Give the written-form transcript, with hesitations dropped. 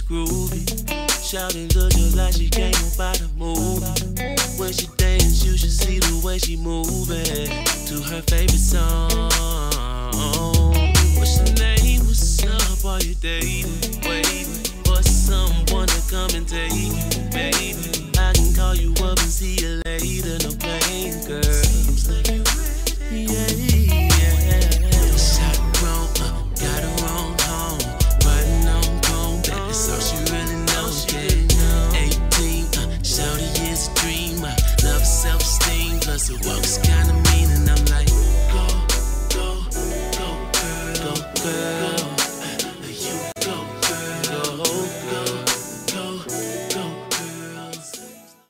groovy. Shouting look just like she came up out the movie. When she dance, you should see the way she moving to her favorite song. What's your name? What's up? Are you dating?